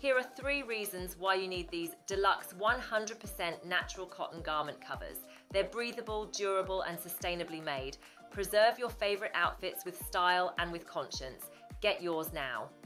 Here are 3 reasons why you need these Deluxe 100% natural cotton garment covers. They're breathable, durable, and sustainably made. Preserve your favorite outfits with style and with conscience. Get yours now.